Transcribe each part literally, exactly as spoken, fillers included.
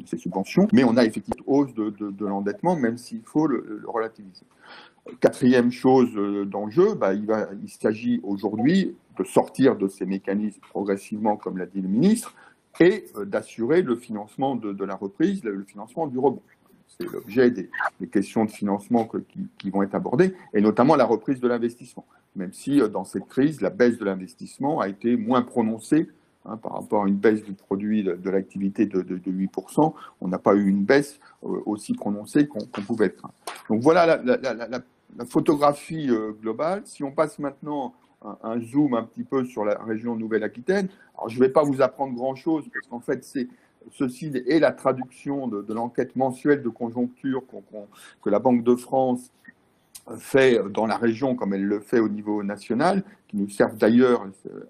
ces subventions, mais on a effectivement une hausse de, de, de l'endettement, même s'il faut le, le relativiser. Quatrième chose d'enjeu, bah, il, va, il s'agit aujourd'hui de sortir de ces mécanismes progressivement, comme l'a dit le ministre, et d'assurer le financement de, de la reprise, le, le financement du rebond. C'est l'objet des, des questions de financement que, qui, qui vont être abordées, et notamment la reprise de l'investissement, même si dans cette crise, la baisse de l'investissement a été moins prononcée hein, par rapport à une baisse du produit de, de l'activité de, de, de huit pour cent. On n'a pas eu une baisse euh, aussi prononcée qu'on qu'on pouvait être. Donc voilà la, la, la, la, la photographie euh, globale. Si on passe maintenant un, un zoom un petit peu sur la région Nouvelle-Aquitaine, alors je ne vais pas vous apprendre grand-chose, parce qu'en fait, c'est ceci est la traduction de, de l'enquête mensuelle de conjoncture qu'on, qu'on, que la Banque de France fait dans la région comme elle le fait au niveau national, qui nous servent d'ailleurs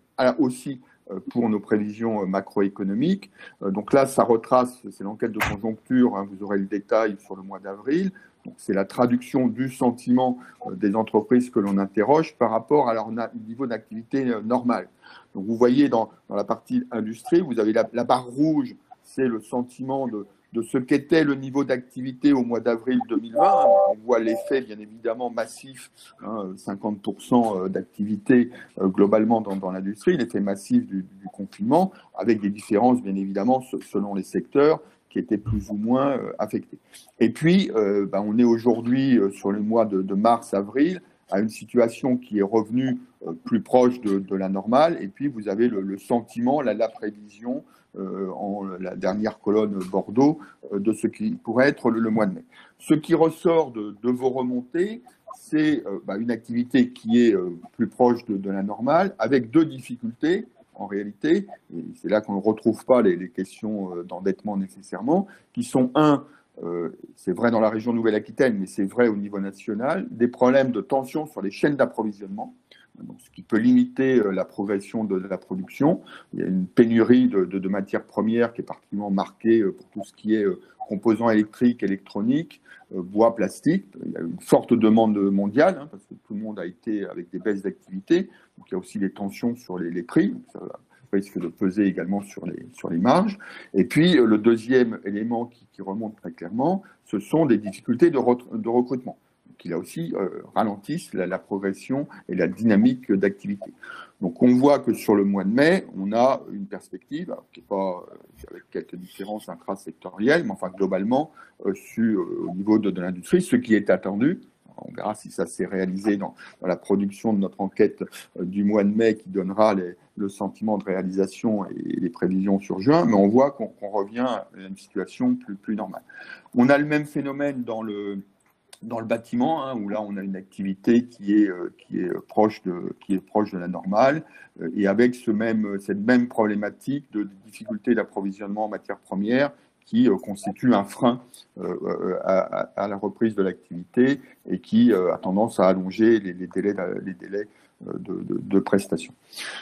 aussi pour nos prévisions macroéconomiques. Donc là, ça retrace, c'est l'enquête de conjoncture, hein, vous aurez le détail sur le mois d'avril. Donc c'est la traduction du sentiment des entreprises que l'on interroge par rapport à leur niveau d'activité normal. Donc vous voyez dans, dans la partie industrie, vous avez la, la barre rouge, c'est le sentiment de, de ce qu'était le niveau d'activité au mois d'avril deux mille vingt. On voit l'effet, bien évidemment, massif, hein, cinquante pour cent d'activité euh, globalement dans, dans l'industrie, l'effet massif du, du confinement, avec des différences, bien évidemment, selon les secteurs qui étaient plus ou moins euh, affectés. Et puis, euh, ben, on est aujourd'hui, euh, sur le mois de, de mars-avril, à une situation qui est revenue euh, plus proche de, de la normale. Et puis, vous avez le, le sentiment, la, la prévision, Euh, en la dernière colonne Bordeaux, euh, de ce qui pourrait être le, le mois de mai. Ce qui ressort de, de vos remontées, c'est euh, bah, une activité qui est euh, plus proche de, de la normale, avec deux difficultés en réalité, et c'est là qu'on ne retrouve pas les, les questions euh, d'endettement nécessairement, qui sont un, euh, c'est vrai dans la région Nouvelle-Aquitaine, mais c'est vrai au niveau national, des problèmes de tension sur les chaînes d'approvisionnement, donc, ce qui peut limiter euh, la progression de, de la production. Il y a une pénurie de, de, de matières premières qui est particulièrement marquée euh, pour tout ce qui est euh, composants électriques, électroniques, euh, bois, plastique. Il y a une forte demande mondiale, hein, parce que tout le monde a été avec des baisses d'activité. Donc il y a aussi des tensions sur les, les prix. Donc, ça risque de peser également sur les, sur les marges. Et puis euh, le deuxième élément qui, qui remonte très clairement, ce sont des difficultés de, re, de recrutement, qui là aussi euh, ralentissent la, la progression et la dynamique d'activité. Donc on voit que sur le mois de mai, on a une perspective, alors, qui n'est pas euh, avec quelques différences intrasectorielles, mais enfin globalement euh, sur, euh, au niveau de, de l'industrie, ce qui est attendu. On verra si ça s'est réalisé dans, dans la production de notre enquête euh, du mois de mai qui donnera les, le sentiment de réalisation et les prévisions sur juin, mais on voit qu'on qu'on revient à une situation plus, plus normale. On a le même phénomène dans le dans le bâtiment, hein, où là on a une activité qui est, euh, qui est, proche, de, qui est proche de la normale, euh, et avec ce même, cette même problématique de difficulté d'approvisionnement en matières premières qui euh, constitue un frein euh, à, à la reprise de l'activité et qui euh, a tendance à allonger les, les délais, les délais de, de, de prestation.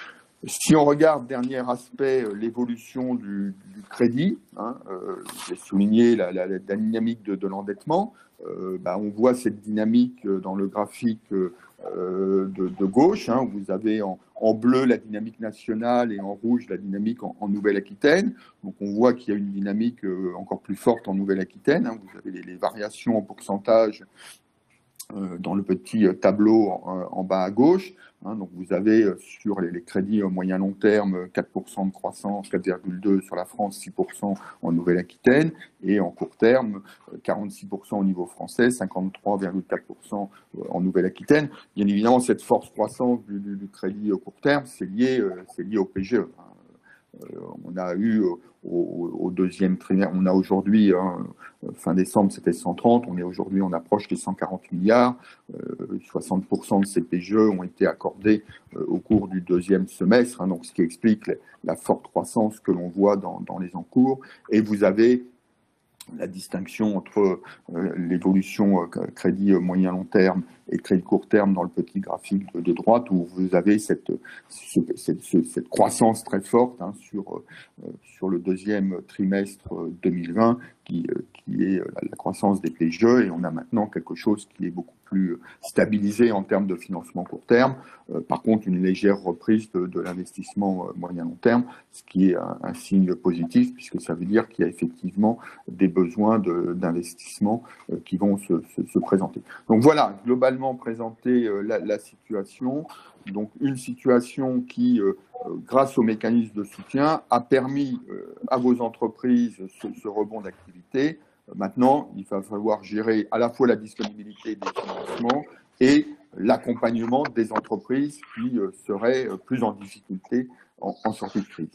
Si on regarde, dernier aspect, l'évolution du, du crédit, hein, euh, j'ai souligné la, la, la dynamique de, de l'endettement, euh, bah, on voit cette dynamique dans le graphique euh, de, de gauche, hein, où vous avez en, en bleu la dynamique nationale et en rouge la dynamique en, en Nouvelle-Aquitaine. Donc on voit qu'il y a une dynamique euh, encore plus forte en Nouvelle-Aquitaine, hein, vous avez les, les variations en pourcentage dans le petit tableau en, en bas à gauche. Hein, donc vous avez sur les, les crédits moyen long terme quatre pour cent de croissance, quatre virgule deux sur la France, six pour cent en Nouvelle-Aquitaine, et en court terme quarante-six pour cent au niveau français, cinquante-trois virgule quatre pour cent en Nouvelle-Aquitaine. Bien évidemment, cette force croissance du, du, du crédit au court terme, c'est lié, c'est lié au P G E. Hein. Euh, on a eu au, au, au deuxième trimestre, on a aujourd'hui, hein, fin décembre c'était cent trente, on est aujourd'hui, on approche les cent quarante milliards, euh, soixante pour cent de ces P G E ont été accordés euh, au cours du deuxième semestre, hein, donc ce qui explique la, la forte croissance que l'on voit dans, dans les encours. Et vous avez la distinction entre euh, l'évolution euh, crédit moyen long terme et crédit court terme dans le petit graphique de, de droite, où vous avez cette, ce, cette, cette croissance très forte hein, sur, euh, sur le deuxième trimestre deux mille vingt qui, qui est la croissance des P G E, et on a maintenant quelque chose qui est beaucoup plus stabilisé en termes de financement court terme. Euh, par contre, une légère reprise de, de l'investissement moyen-long terme, ce qui est un, un signe positif, puisque ça veut dire qu'il y a effectivement des besoins d'investissement euh, qui vont se, se, se présenter. Donc voilà, globalement présenté euh, la, la situation. Donc une situation qui, euh, grâce aux mécanismes de soutien, a permis euh, à vos entreprises ce, ce rebond d'activité. Maintenant, il va falloir gérer à la fois la disponibilité des financements et l'accompagnement des entreprises qui euh, seraient plus en difficulté en, en sortie de crise.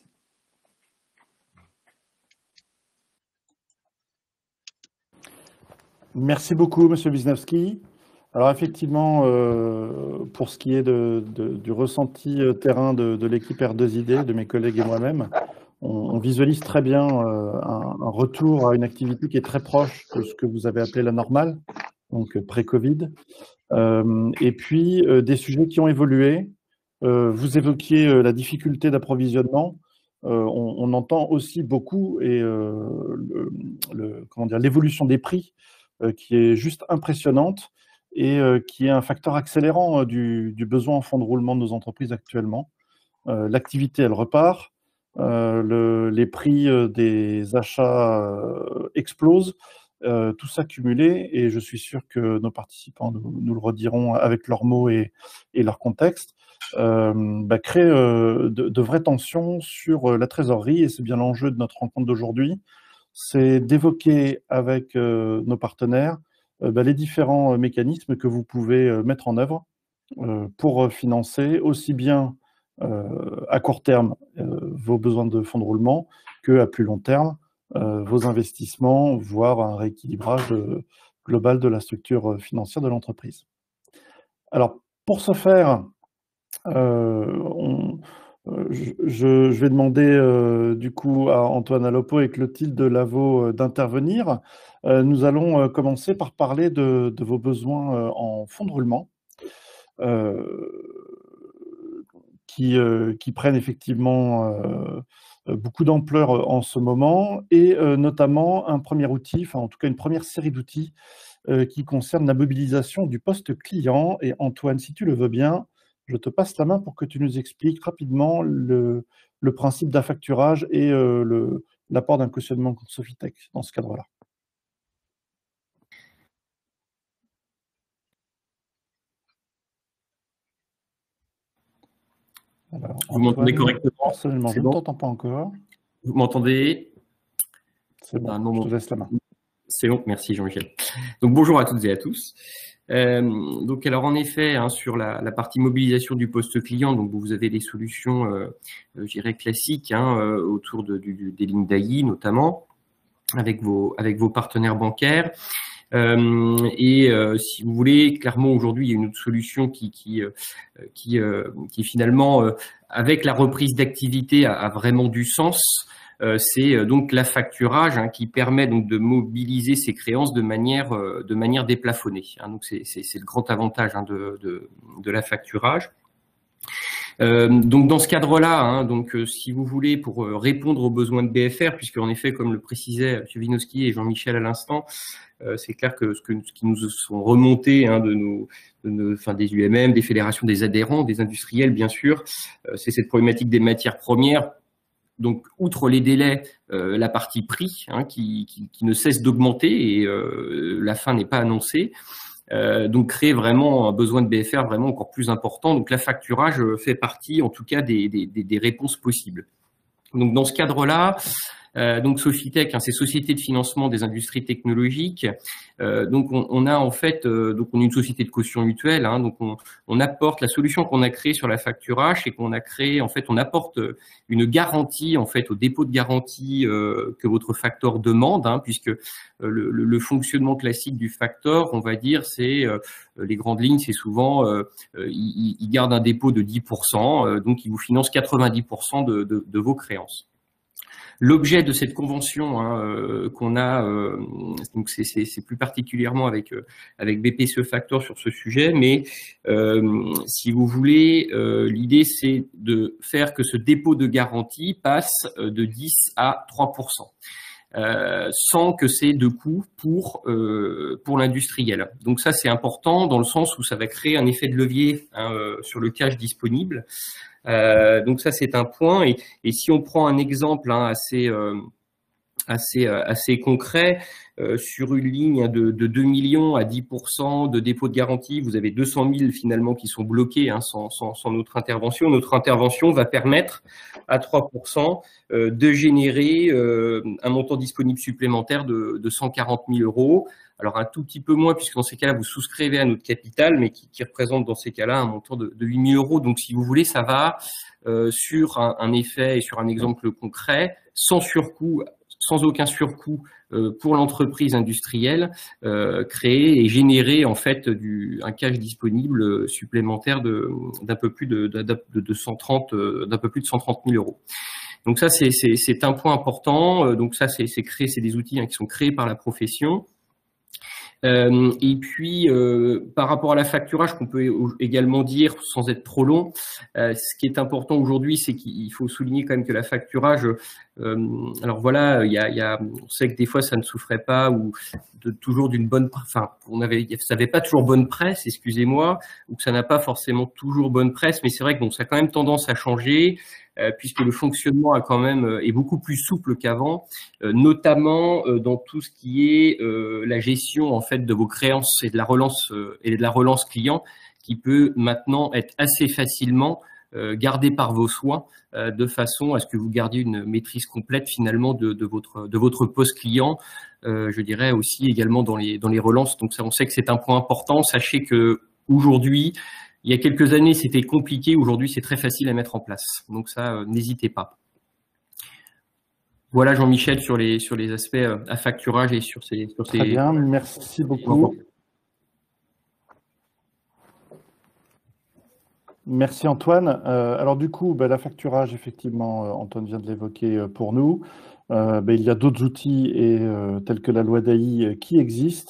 Merci beaucoup, Monsieur Wisniewski. Alors effectivement, euh, pour ce qui est de, de, du ressenti terrain de, de l'équipe R deux I D, de mes collègues et moi-même, on, on visualise très bien euh, un, un retour à une activité qui est très proche de ce que vous avez appelé la normale, donc pré-Covid. Euh, et puis, euh, des sujets qui ont évolué. Euh, vous évoquiez euh, la difficulté d'approvisionnement. Euh, on, on entend aussi beaucoup et euh, le, le, comment dire, l'évolution des prix euh, qui est juste impressionnante et euh, qui est un facteur accélérant euh, du, du besoin en fonds de roulement de nos entreprises actuellement. Euh, L'activité, elle repart. Euh, le, les prix euh, des achats euh, explosent. Euh, tout ça cumulé, et je suis sûr que nos participants nous, nous le rediront avec leurs mots et, et leur contexte, euh, bah, crée euh, de, de vraies tensions sur euh, la trésorerie, et c'est bien l'enjeu de notre rencontre d'aujourd'hui, c'est d'évoquer avec euh, nos partenaires euh, bah, les différents euh, mécanismes que vous pouvez euh, mettre en œuvre euh, pour financer aussi bien euh, à court terme euh, vos besoins de fonds de roulement que à plus long terme Euh, vos investissements, voire un rééquilibrage de, global de la structure financière de l'entreprise. Alors, pour ce faire, euh, on, euh, je, je vais demander euh, du coup à Antoine Alopo et Clotilde Lavaux euh, d'intervenir. Euh, nous allons euh, commencer par parler de, de vos besoins euh, en fonds de roulement. Euh, qui, euh, qui prennent effectivement euh, beaucoup d'ampleur en ce moment, et euh, notamment un premier outil, enfin en tout cas une première série d'outils euh, qui concerne la mobilisation du poste client. Et Antoine, si tu le veux bien, je te passe la main pour que tu nous expliques rapidement le, le principe d'affacturage et euh, l'apport d'un cautionnement pour Sofitech dans ce cadre-là. Alors, vous m'entendez correctement? Personnellement, je bon. ne t'entends pas encore. Vous m'entendez? C'est bon, ah, non, je te laisse la main. C'est bon, merci Jean-Michel. Donc bonjour à toutes et à tous. Euh, donc alors en effet, hein, sur la, la partie mobilisation du poste client, donc vous avez des solutions, euh, je dirais classiques, hein, euh, autour de, du, des lignes d'A I notamment, avec vos, avec vos partenaires bancaires. Euh, et euh, si vous voulez, clairement aujourd'hui, il y a une autre solution qui, qui, euh, qui, euh, qui finalement, euh, avec la reprise d'activité, a, a vraiment du sens. Euh, c'est donc l'affacturage, hein, qui permet donc de mobiliser ces créances de manière, euh, de manière déplafonnée. Hein, donc c'est le grand avantage, hein, de, de, de l'affacturage. Euh, donc dans ce cadre-là, hein, donc euh, si vous voulez, pour euh, répondre aux besoins de B F R, puisque en effet, comme le précisaient M. Wisniewski et Jean-Michel à l'instant, euh, c'est clair que ce, que ce qui nous sont remontés, hein, de nos, de nos, enfin des U M M, des fédérations des adhérents, des industriels, bien sûr, euh, c'est cette problématique des matières premières. Donc, outre les délais, euh, la partie prix, hein, qui, qui, qui ne cesse d'augmenter, et euh, la fin n'est pas annoncée. Euh, donc créer vraiment un besoin de B F R vraiment encore plus important. Donc l'affacturage fait partie en tout cas des, des, des réponses possibles. Donc dans ce cadre-là, euh, donc Sofitech, hein, c'est Société de financement des industries technologiques. Euh, donc on, on a en fait, euh, donc on est une société de caution mutuelle. Hein, donc on, on apporte la solution qu'on a créée sur la facturage, c'est qu'on a créé en fait, on apporte une garantie en fait au dépôt de garantie euh, que votre facteur demande, hein, puisque euh, le, le, le fonctionnement classique du facteur, on va dire, c'est euh, les grandes lignes, c'est souvent euh, il, il garde un dépôt de dix pour cent, euh, donc il vous finance quatre-vingt-dix pour cent de, de, de vos créances. L'objet de cette convention, hein, euh, qu'on a, euh, donc c'est plus particulièrement avec euh, avec B P C E Factor sur ce sujet, mais euh, si vous voulez, euh, l'idée c'est de faire que ce dépôt de garantie passe de dix à trois pour cent. euh, sans que c'est de coût pour euh, pour l'industriel. Donc ça c'est important dans le sens où ça va créer un effet de levier hein, euh, sur le cash disponible. Euh, donc ça c'est un point. Et, et si on prend un exemple hein, assez euh, assez assez concret euh, sur une ligne de, de deux millions à dix pour cent de dépôt de garantie, vous avez deux cent mille finalement qui sont bloqués hein, sans, sans, sans notre intervention. Notre intervention va permettre à trois pour cent euh, de générer euh, un montant disponible supplémentaire de, de cent quarante mille euros. Alors un tout petit peu moins puisque dans ces cas-là vous souscrivez à notre capital, mais qui, qui représente dans ces cas-là un montant de, de huit mille euros. Donc si vous voulez, ça va euh, sur un, un effet et sur un exemple concret, sans surcoût, sans aucun surcoût euh, pour l'entreprise industrielle, euh, créer et générer en fait du, un cash disponible supplémentaire de d'un peu plus de, de, de, de cent trente d'un peu plus de cent trente mille euros. Donc ça c'est c'est c'est un point important. Donc ça c'est c'est créé, c'est des outils hein, qui sont créés par la profession. Euh, et puis, euh, par rapport à la facturage, qu'on peut également dire, sans être trop long, euh, ce qui est important aujourd'hui, c'est qu'il faut souligner quand même que la facturage, euh, alors voilà, il y a, il y a, on sait que des fois ça ne souffrait pas ou de, toujours d'une bonne, enfin, on avait, ça n'avait pas toujours bonne presse, excusez-moi, ou que ça n'a pas forcément toujours bonne presse, mais c'est vrai que bon, ça a quand même tendance à changer. Euh, puisque le fonctionnement a quand même euh, est beaucoup plus souple qu'avant, euh, notamment euh, dans tout ce qui est euh, la gestion en fait de vos créances et de la relance euh, et de la relance client, qui peut maintenant être assez facilement euh, gardée par vos soins, euh, de façon à ce que vous gardiez une maîtrise complète finalement de, de votre de votre poste client. Euh, je dirais aussi également dans les dans les relances. Donc ça, on sait que c'est un point important. Sachez que aujourd'hui, il y a quelques années, c'était compliqué. Aujourd'hui, c'est très facile à mettre en place. Donc ça, euh, n'hésitez pas. Voilà, Jean-Michel, sur les sur les aspects euh, à facturage et sur ces sur Très ces... bien, merci beaucoup. Merci Antoine. Euh, alors du coup, bah, la facturage, effectivement, euh, Antoine vient de l'évoquer euh, pour nous. Euh, bah, il y a d'autres outils et, euh, tels que la loi d'A I euh, qui existent.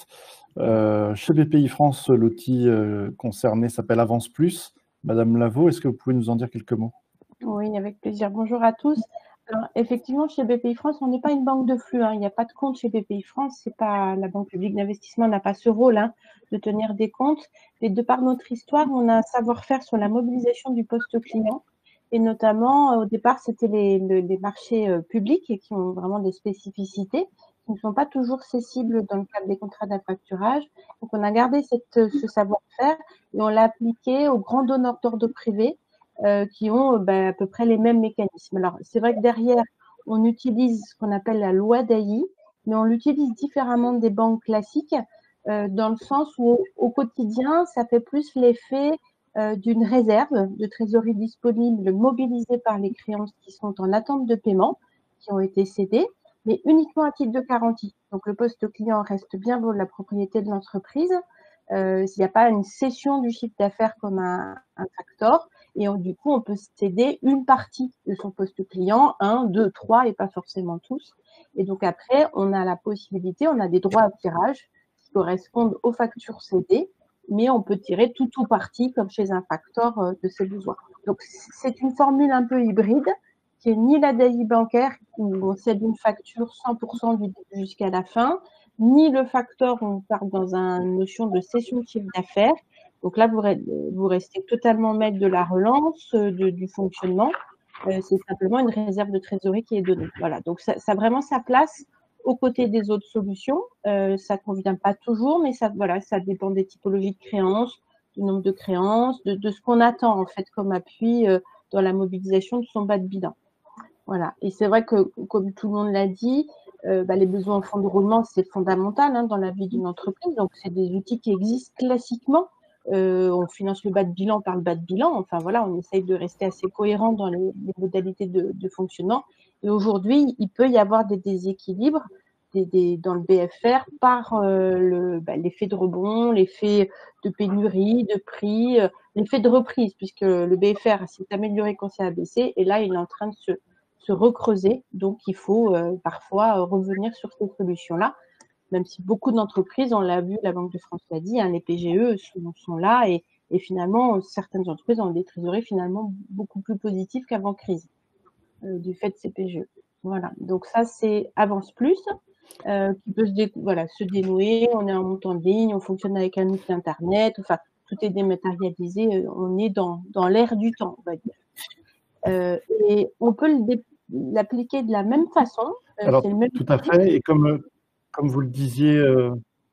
Euh, chez B P I France, l'outil euh, concerné s'appelle Avance Plus. Madame Lavaux, est-ce que vous pouvez nous en dire quelques mots? Oui, avec plaisir. Bonjour à tous. Alors, effectivement, chez B P I France, on n'est pas une banque de flux, hein. Il n'y a pas de compte chez B P I France. C'est pas la Banque publique d'investissement n'a pas ce rôle hein, de tenir des comptes. Et de par notre histoire, on a un savoir-faire sur la mobilisation du poste client. Et notamment, au départ, c'était les, les, les marchés euh, publics et qui ont vraiment des spécificités qui ne sont pas toujours cessibles dans le cadre des contrats d'affacturage. Donc, on a gardé cette, ce savoir-faire et on l'a appliqué aux grands donneurs d'ordre privés euh, qui ont ben, à peu près les mêmes mécanismes. Alors, c'est vrai que derrière, on utilise ce qu'on appelle la loi d'A I, mais on l'utilise différemment des banques classiques euh, dans le sens où, au quotidien, ça fait plus l'effet euh, d'une réserve de trésorerie disponible mobilisée par les créances qui sont en attente de paiement, qui ont été cédées, mais uniquement à titre de garantie. Donc, le poste client reste bien de la propriété de l'entreprise. Euh, s'il n'y a pas une cession du chiffre d'affaires comme un, un factor, et on, du coup, on peut céder une partie de son poste client, un, deux, trois, et pas forcément tous. Et donc après, on a la possibilité, on a des droits à tirage qui correspondent aux factures cédées, mais on peut tirer tout ou partie, comme chez un factor, euh, de ses besoins. Donc c'est une formule un peu hybride, qui est ni la D A I bancaire, où on cède une facture cent pour cent du début jusqu'à la fin, ni le factor, où on part dans une notion de cession de chiffre d'affaires. Donc là, vous, vous restez totalement maître de la relance, de, du fonctionnement. Euh, c'est simplement une réserve de trésorerie qui est donnée. Voilà, donc ça, ça a vraiment sa place aux côtés des autres solutions. Euh, ça ne convient pas toujours, mais ça, voilà, ça dépend des typologies de créances, du nombre de créances, de, de ce qu'on attend en fait comme appui euh, dans la mobilisation de son bas de bilan. Voilà, et c'est vrai que, comme tout le monde l'a dit, euh, bah, les besoins en fonds de roulement, c'est fondamental hein, dans la vie d'une entreprise. Donc, c'est des outils qui existent classiquement. Euh, on finance le bas de bilan par le bas de bilan. Enfin, voilà, on essaye de rester assez cohérent dans les, les modalités de, de fonctionnement. Et aujourd'hui, il peut y avoir des déséquilibres des, des, dans le B F R par euh, le, bah, l'effet de rebond, l'effet de pénurie, de prix, euh, l'effet de reprise, puisque le B F R s'est amélioré quand ça a baissé. Et là, il est en train de se se recreuser, donc il faut euh, parfois euh, revenir sur ces solutions-là, même si beaucoup d'entreprises, on l'a vu, la Banque de France l'a dit, hein, les P G E sont, sont là et, et finalement, certaines entreprises ont des trésoreries finalement beaucoup plus positives qu'avant crise, euh, du fait de ces P G E. Voilà, donc ça c'est Avance Plus, euh, qui peut se, dé voilà, se dénouer, on est en montant de ligne, on fonctionne avec un outil internet, enfin tout est dématérialisé, on est dans, dans l'ère du temps, on va dire. Euh, et on peut l'appliquer de la même façon. Euh, Alors, le même tout à fait, et comme, comme vous le disiez… Euh...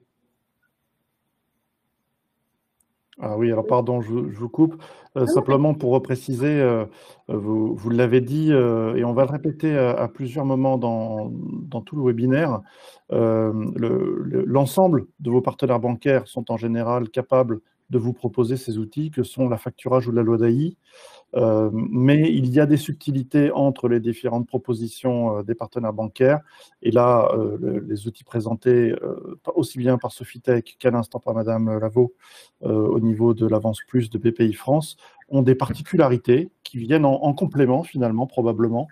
Ah oui, alors pardon, je, je vous coupe. Euh, simplement pour repréciser, euh, vous, vous l'avez dit, euh, et on va le répéter à, à plusieurs moments dans, dans tout le webinaire, euh, l'ensemble le, de vos partenaires bancaires sont en général capables de vous proposer ces outils que sont la facturage ou la loi d'A I. Euh, mais il y a des subtilités entre les différentes propositions euh, des partenaires bancaires. Et là, euh, le, les outils présentés euh, aussi bien par Sophitech qu'à l'instant par Madame Lavaux euh, au niveau de l'Avance Plus de B P I France ont des particularités qui viennent en, en complément finalement probablement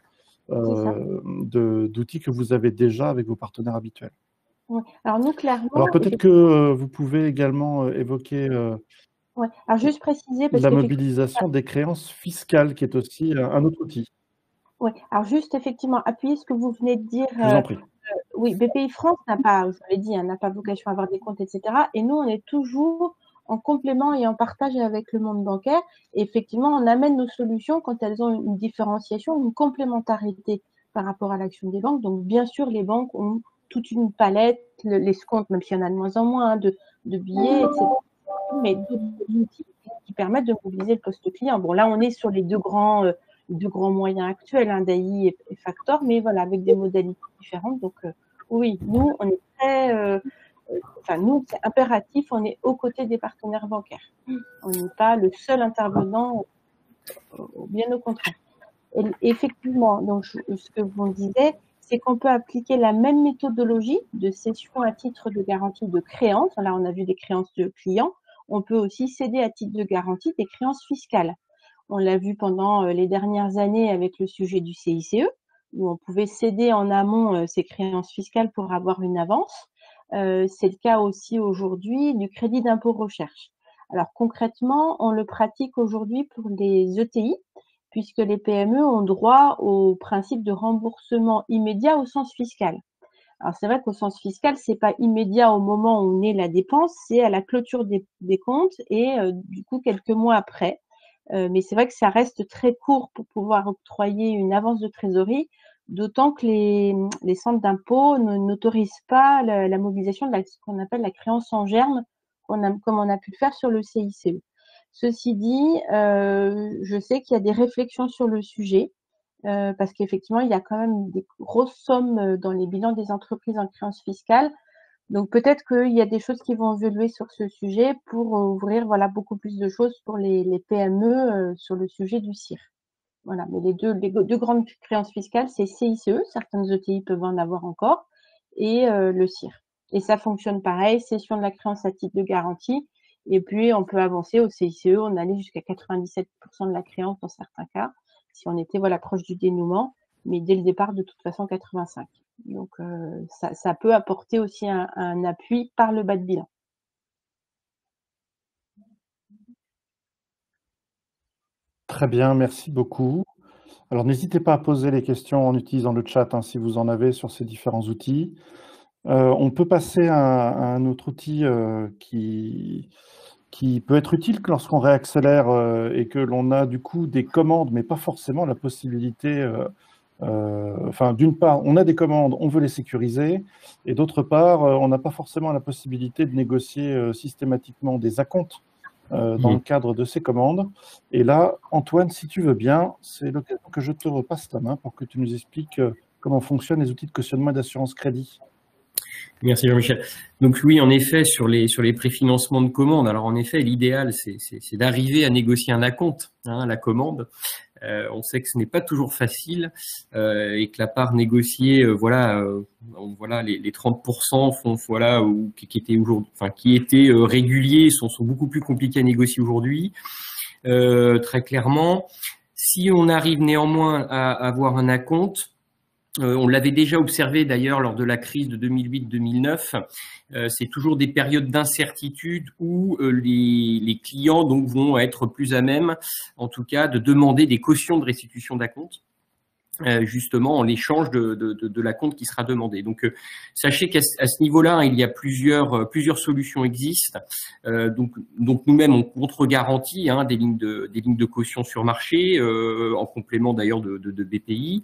euh, d'outils que vous avez déjà avec vos partenaires habituels. Oui. Alors nous clairement. Alors peut-être que euh, vous pouvez également euh, évoquer. Euh, Ouais. Alors juste préciser parce la mobilisation des créances fiscales, qui est aussi un autre outil. Oui, alors juste effectivement, appuyer ce que vous venez de dire. Je vous en prie. Euh, oui, B P I France n'a pas, vous l'avez dit, hein, n'a pas vocation à avoir des comptes, et cetera. Et nous, on est toujours en complément et en partage avec le monde bancaire. Et effectivement, on amène nos solutions quand elles ont une différenciation, une complémentarité par rapport à l'action des banques. Donc, bien sûr, les banques ont toute une palette, le, les comptes, même s'il y en a de moins en moins, hein, de, de billets, et cetera. Mais d'autres outils qui permettent de mobiliser le poste client. Bon, là, on est sur les deux grands, euh, deux grands moyens actuels, hein, d'A I et, et Factor, mais voilà, avec des modalités différentes. Donc, euh, oui, nous, on est très, euh, enfin, nous, c'est impératif, on est aux côtés des partenaires bancaires. On n'est pas le seul intervenant, euh, bien au contraire. Et, effectivement, donc, je, ce que vous me disiez, c'est qu'on peut appliquer la même méthodologie de cession à titre de garantie de créances. Là, on a vu des créances de clients. On peut aussi céder à titre de garantie des créances fiscales. On l'a vu pendant les dernières années avec le sujet du C I C E, où on pouvait céder en amont ses créances fiscales pour avoir une avance. Euh, c'est le cas aussi aujourd'hui du crédit d'impôt recherche. Alors concrètement, on le pratique aujourd'hui pour les E T I, puisque les P M E ont droit au principe de remboursement immédiat au sens fiscal. Alors c'est vrai qu'au sens fiscal, c'est pas immédiat au moment où on est la dépense, c'est à la clôture des, des comptes et euh, du coup quelques mois après. Euh, mais c'est vrai que ça reste très court pour pouvoir octroyer une avance de trésorerie, d'autant que les, les centres d'impôt n'autorisent pas la, la mobilisation de la, ce qu'on appelle la créance en germe, on a, comme on a pu le faire sur le C I C E. Ceci dit, euh, je sais qu'il y a des réflexions sur le sujet. Euh, parce qu'effectivement, il y a quand même des grosses sommes dans les bilans des entreprises en créances fiscales. Donc peut-être qu'il y a des choses qui vont évoluer sur ce sujet pour ouvrir voilà, beaucoup plus de choses pour les, les P M E euh, sur le sujet du C I R. Voilà, mais les deux, les deux grandes créances fiscales, c'est C I C E, certaines E T I peuvent en avoir encore, et euh, le C I R. Et ça fonctionne pareil, cession de la créance à titre de garantie, et puis on peut avancer au C I C E, on allait jusqu'à quatre-vingt-dix-sept pour cent de la créance dans certains cas, si on était voilà, proche du dénouement, mais dès le départ, de toute façon, quatre-vingt-cinq. Donc, euh, ça, ça peut apporter aussi un, un appui par le bas de bilan. Très bien, merci beaucoup. Alors, n'hésitez pas à poser les questions en utilisant le chat, hein, si vous en avez sur ces différents outils. Euh, on peut passer à, à un autre outil euh, qui, qui peut être utile lorsqu'on réaccélère euh, et que l'on a du coup des commandes, mais pas forcément la possibilité… Euh, euh, enfin, d'une part, on a des commandes, on veut les sécuriser, et d'autre part, euh, on n'a pas forcément la possibilité de négocier euh, systématiquement des acomptes euh, dans mmh. le cadre de ces commandes. Et là, Antoine, si tu veux bien, c'est l'occasion que je te repasse la main pour que tu nous expliques euh, comment fonctionnent les outils de cautionnement et d'assurance crédit. Merci Jean-Michel. Donc oui, en effet, sur les sur les préfinancements de commandes, alors en effet, l'idéal, c'est c'est d'arriver à négocier un acompte, hein, la commande. Euh, on sait que ce n'est pas toujours facile euh, et que la part négociée, euh, voilà, euh, voilà, les, les trente pour cent font, voilà, ou qui, qui étaient aujourd'hui, enfin qui étaient euh, réguliers, sont, sont beaucoup plus compliqués à négocier aujourd'hui. Euh, très clairement, si on arrive néanmoins à avoir un acompte, Euh, on l'avait déjà observé d'ailleurs lors de la crise de deux mille huit deux mille neuf. Euh, c'est toujours des périodes d'incertitude où euh, les, les clients donc vont être plus à même, en tout cas, de demander des cautions de restitution d'acompte. Euh, justement en l'échange de, de, de, de la compte qui sera demandée. Donc, euh, sachez qu'à à ce niveau-là, il y a plusieurs, euh, plusieurs solutions existent. Euh, donc, donc nous-mêmes, on contre-garantit hein, des lignes de, des lignes de caution sur marché, euh, en complément d'ailleurs de, de, de B P I.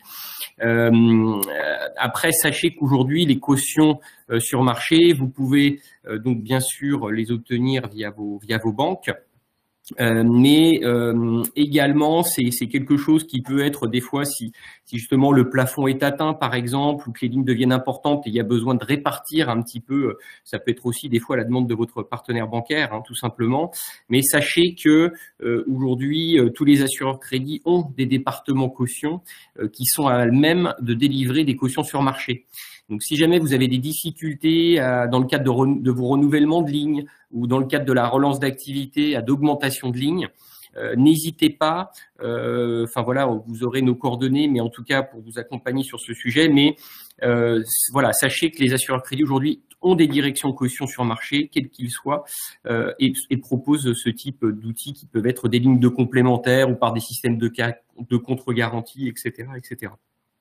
Euh, après, sachez qu'aujourd'hui, les cautions euh, sur marché, vous pouvez euh, donc bien sûr les obtenir via vos, via vos banques. Euh, mais euh, également, c'est quelque chose qui peut être des fois, si, si justement le plafond est atteint, par exemple, ou que les lignes deviennent importantes et il y a besoin de répartir un petit peu, ça peut être aussi des fois la demande de votre partenaire bancaire, hein, tout simplement. Mais sachez que euh, aujourd'hui, euh, tous les assureurs crédits ont des départements caution euh, qui sont à même de délivrer des cautions sur marché. Donc, si jamais vous avez des difficultés à, dans le cadre de, de vos renouvellements de lignes ou dans le cadre de la relance d'activité, à d'augmentation de lignes, euh, n'hésitez pas. Euh, enfin voilà, vous aurez nos coordonnées, mais en tout cas pour vous accompagner sur ce sujet. Mais euh, voilà, sachez que les assureurs crédits aujourd'hui ont des directions caution sur marché, quels qu'ils soient, euh, et, et proposent ce type d'outils qui peuvent être des lignes de complémentaires ou par des systèmes de, de contre-garantie, et cetera, et cetera.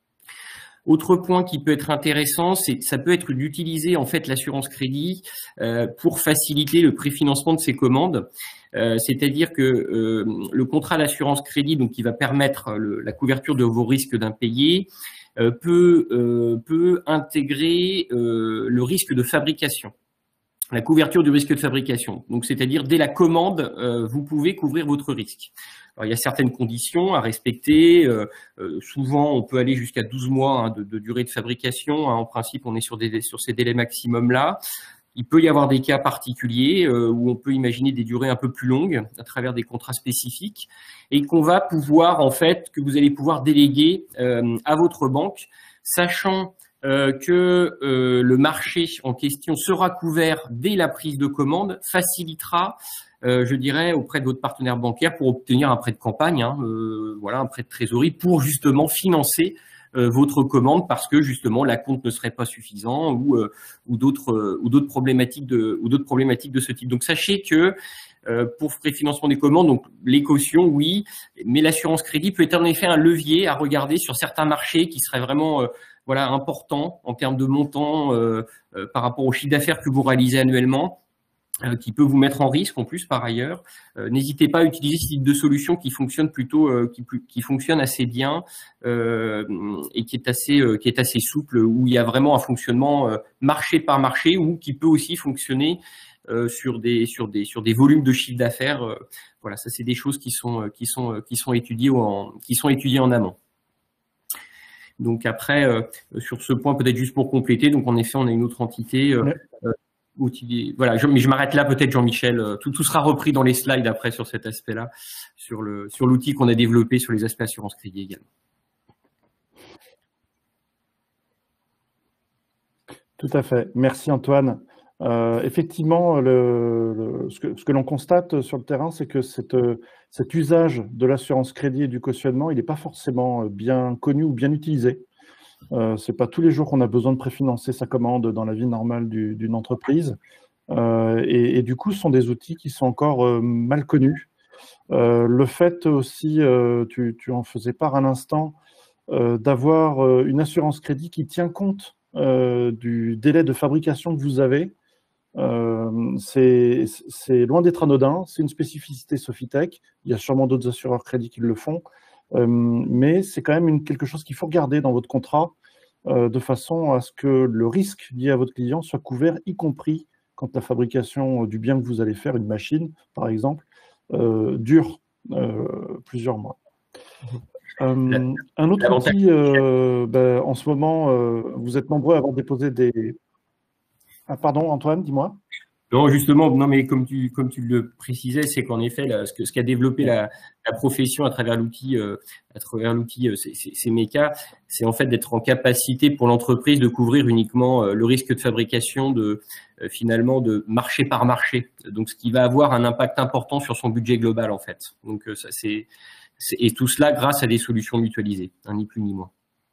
Autre point qui peut être intéressant, c'est ça peut être d'utiliser en fait l'assurance crédit euh, pour faciliter le préfinancement de ses commandes. Euh, C'est-à-dire que euh, le contrat d'assurance crédit, donc qui va permettre le, la couverture de vos risques d'impayés, euh, peut euh, peut intégrer euh, le risque de fabrication. La couverture du risque de fabrication. Donc, c'est-à-dire dès la commande, euh, vous pouvez couvrir votre risque. Alors, il y a certaines conditions à respecter. Euh, euh, souvent, on peut aller jusqu'à douze mois hein, de, de durée de fabrication. Hein. En principe, on est sur, des, sur ces délais maximum-là. Il peut y avoir des cas particuliers euh, où on peut imaginer des durées un peu plus longues à travers des contrats spécifiques et qu'on va pouvoir, en fait, que vous allez pouvoir déléguer euh, à votre banque, sachant Euh, que euh, le marché en question sera couvert dès la prise de commande, facilitera, euh, je dirais, auprès de votre partenaire bancaire pour obtenir un prêt de campagne, hein, euh, voilà, un prêt de trésorerie pour justement financer euh, votre commande parce que justement la compte ne serait pas suffisant ou euh, ou d'autres euh, ou d'autres problématiques de ou d'autres problématiques de ce type. Donc sachez que euh, pour préfinancement des commandes, donc les cautions, oui, mais l'assurance crédit peut être en effet un levier à regarder sur certains marchés qui seraient vraiment euh, voilà, important en termes de montant euh, euh, par rapport au chiffre d'affaires que vous réalisez annuellement, euh, qui peut vous mettre en risque en plus par ailleurs. Euh, N'hésitez pas à utiliser ce type de solution qui fonctionne plutôt, euh, qui, qui fonctionne assez bien euh, et qui est assez, euh, qui est assez souple, où il y a vraiment un fonctionnement euh, marché par marché, ou qui peut aussi fonctionner euh, sur des, sur des, sur des volumes de chiffre d'affaires. Euh, voilà, ça c'est des choses qui sont, qui sont, qui sont étudiées en, qui sont étudiées en amont. Donc après, euh, sur ce point, peut-être juste pour compléter, donc en effet, on a une autre entité. Euh, ouais. euh, outil, voilà, je, mais je m'arrête là, peut-être Jean-Michel. Euh, tout, tout sera repris dans les slides après sur cet aspect-là, sur le sur l'outil qu'on a développé sur les aspects assurance crédit également. Tout à fait. Merci Antoine. Euh, effectivement, le, le, ce que, ce que l'on constate sur le terrain, c'est que cette, cet usage de l'assurance crédit et du cautionnement, il n'est pas forcément bien connu ou bien utilisé. Euh, ce n'est pas tous les jours qu'on a besoin de préfinancer sa commande dans la vie normale du, d'une entreprise. Euh, et, et du coup, ce sont des outils qui sont encore euh, mal connus. Euh, le fait aussi, euh, tu, tu en faisais part à l'instant, euh, d'avoir euh, une assurance crédit qui tient compte euh, du délai de fabrication que vous avez, Euh, c'est loin d'être anodin, c'est une spécificité Sofitech, il y a sûrement d'autres assureurs crédits qui le font, euh, mais c'est quand même une, quelque chose qu'il faut regarder dans votre contrat euh, de façon à ce que le risque lié à votre client soit couvert, y compris quand la fabrication du bien que vous allez faire, une machine par exemple, euh, dure euh, plusieurs mois. Euh, un autre outil, euh, ben, en ce moment, euh, vous êtes nombreux à avoir déposé des... Ah, pardon, Antoine, dis-moi. Non, justement, non, mais comme tu, comme tu le précisais, c'est qu'en effet, là, ce, que, ce qu'a développé la, la profession à travers l'outil, euh, à travers l'outil euh, C M E C A, c'est en fait d'être en capacité pour l'entreprise de couvrir uniquement euh, le risque de fabrication de euh, finalement de marché par marché. Donc, ce qui va avoir un impact important sur son budget global, en fait. Donc, euh, ça, c'est, et tout cela grâce à des solutions mutualisées, hein, ni plus ni moins.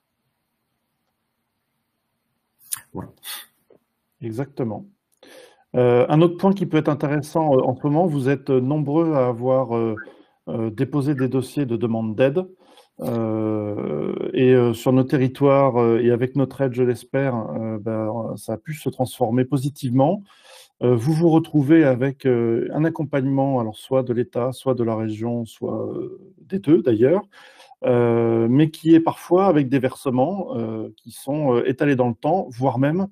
Voilà. Exactement. Euh, un autre point qui peut être intéressant euh, en ce moment, vous êtes nombreux à avoir euh, euh, déposé des dossiers de demande d'aide. Euh, et euh, sur nos territoires, euh, et avec notre aide, je l'espère, euh, ben, ça a pu se transformer positivement. Euh, vous vous retrouvez avec euh, un accompagnement, alors soit de l'État, soit de la région, soit euh, des deux d'ailleurs, euh, mais qui est parfois avec des versements euh, qui sont euh, étalés dans le temps, voire même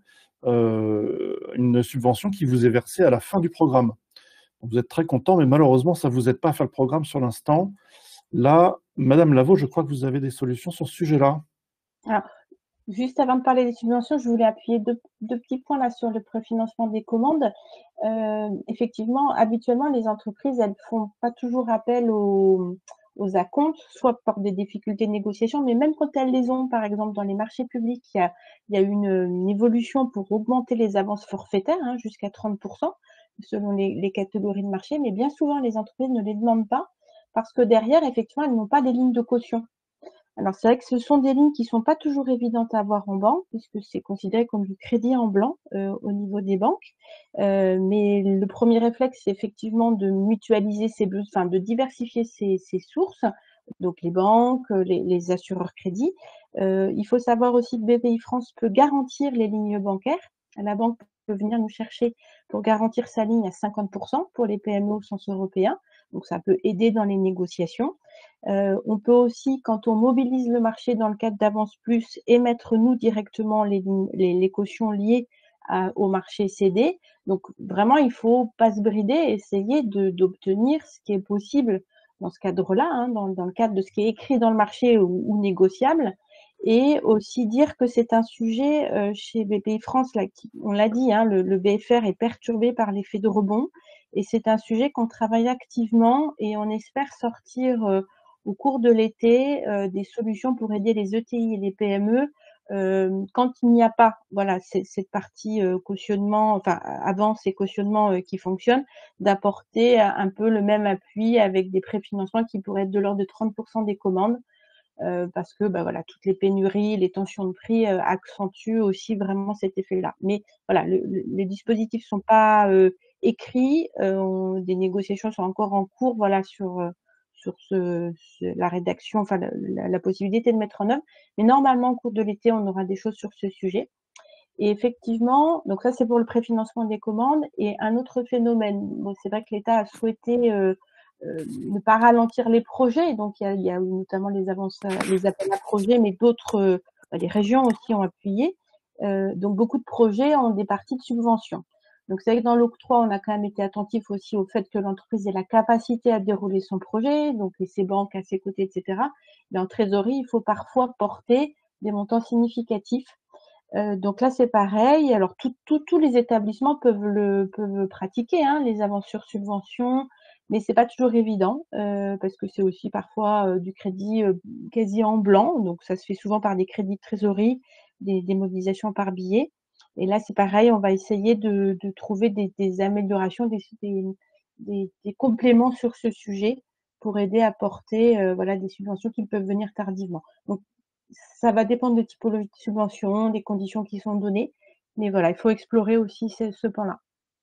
euh, une subvention qui vous est versée à la fin du programme. Vous êtes très content, mais malheureusement, ça ne vous aide pas à faire le programme sur l'instant. Là, Madame Lavaux, je crois que vous avez des solutions sur ce sujet-là. Alors, juste avant de parler des subventions, je voulais appuyer deux, deux petits points là sur le préfinancement des commandes. Euh, effectivement, habituellement, les entreprises, elles font pas toujours appel aux, aux acomptes, soit par des difficultés de négociation, mais même quand elles les ont, par exemple, dans les marchés publics, il y a, il y a une, une évolution pour augmenter les avances forfaitaires hein, jusqu'à trente pour cent selon les, les catégories de marché, mais bien souvent, les entreprises ne les demandent pas parce que derrière, effectivement, elles n'ont pas des lignes de caution. Alors, c'est vrai que ce sont des lignes qui ne sont pas toujours évidentes à avoir en banque, puisque c'est considéré comme du crédit en blanc euh, au niveau des banques. Euh, mais le premier réflexe, c'est effectivement de mutualiser ses besoins, enfin, de diversifier ses, ses sources, donc les banques, les, les assureurs crédits. Euh, il faut savoir aussi que B P I France peut garantir les lignes bancaires. La banque peut venir nous chercher pour garantir sa ligne à cinquante pour cent pour les P M E au sens européen. Donc, ça peut aider dans les négociations. Euh, on peut aussi, quand on mobilise le marché dans le cadre d'Avance Plus, émettre nous directement les, les, les cautions liées à, au marché cédé. Donc, vraiment, il ne faut pas se brider, essayer d'obtenir ce qui est possible dans ce cadre-là, hein, dans, dans le cadre de ce qui est écrit dans le marché ou, ou négociable. Et aussi dire que c'est un sujet euh, chez B P I France, là, qui, on l'a dit, hein, le, le B F R est perturbé par l'effet de rebond. Et c'est un sujet qu'on travaille activement et on espère sortir euh, au cours de l'été euh, des solutions pour aider les E T I et les P M E euh, quand il n'y a pas voilà, cette partie euh, cautionnement, enfin avance et cautionnement euh, qui fonctionne, d'apporter un peu le même appui avec des préfinancements qui pourraient être de l'ordre de trente pour cent des commandes. Euh, parce que bah, voilà, toutes les pénuries, les tensions de prix euh, accentuent aussi vraiment cet effet-là. Mais voilà, le, le, les dispositifs ne sont pas euh, écrits, euh, on, des négociations sont encore en cours voilà, sur, euh, sur ce, ce, la rédaction, enfin la, la, la possibilité de mettre en œuvre. Mais normalement, au cours de l'été, on aura des choses sur ce sujet. Et effectivement, donc ça c'est pour le préfinancement des commandes. Et un autre phénomène, bon, c'est vrai que l'État a souhaité euh, euh, ne pas ralentir les projets, donc il y a, il y a notamment les avances, les appels à projets, mais d'autres, euh, les régions aussi ont appuyé. Euh, donc beaucoup de projets ont des parties de subvention. Donc c'est vrai que dans l'octroi, on a quand même été attentif aussi au fait que l'entreprise ait la capacité à dérouler son projet, donc et ses banques à ses côtés, et cetera. Mais en trésorerie, il faut parfois porter des montants significatifs. Euh, donc là, c'est pareil. Alors, tous tout, tout les établissements peuvent le, peuvent le pratiquer, hein, les avances sur subvention, mais c'est pas toujours évident euh, parce que c'est aussi parfois euh, du crédit euh, quasi en blanc. Donc, ça se fait souvent par des crédits de trésorerie, des, des mobilisations par billet. Et là, c'est pareil, on va essayer de, de trouver des, des améliorations, des, des, des, des compléments sur ce sujet pour aider à porter euh, voilà, des subventions qui peuvent venir tardivement. Donc, ça va dépendre des typologies de subventions, des conditions qui sont données. Mais voilà, il faut explorer aussi ce, ce pan-là.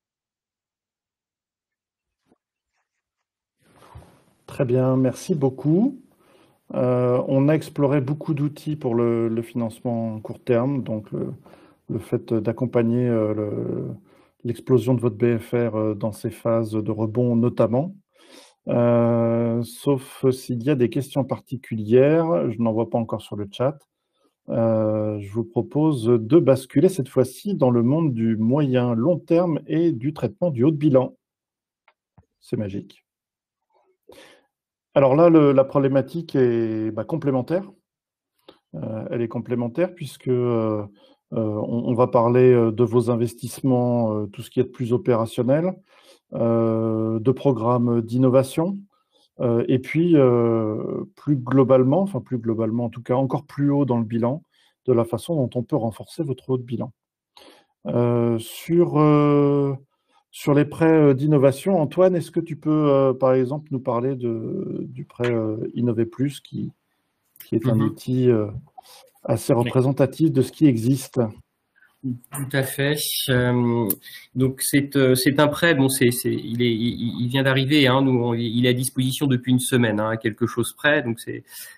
Très bien, merci beaucoup. Euh, on a exploré beaucoup d'outils pour le, le financement court terme, donc le, le fait d'accompagner euh, l'explosion de votre B F R dans ces phases de rebond notamment. Euh, sauf s'il y a des questions particulières, je n'en vois pas encore sur le chat. Euh, je vous propose de basculer cette fois-ci dans le monde du moyen long terme et du traitement du haut de bilan. C'est magique. Alors là, le, la problématique est bah, complémentaire. Euh, elle est complémentaire puisque euh, euh, on, on va parler de vos investissements, euh, tout ce qui est de plus opérationnel, euh, de programmes d'innovation, euh, et puis euh, plus globalement, enfin plus globalement, en tout cas encore plus haut dans le bilan, de la façon dont on peut renforcer votre haut de bilan. Euh, sur, euh, sur les prêts d'innovation, Antoine, est-ce que tu peux, euh, par exemple, nous parler de, du prêt euh, Innover Plus, qui, qui est mm-hmm. un outil euh, assez représentatif de ce qui existe? Tout à fait. Euh, donc c'est euh, c'est un prêt. Bon, c'est c'est il est il, il vient d'arriver. Hein, nous on, il est à disposition depuis une semaine, hein, à quelque chose près. Donc c'est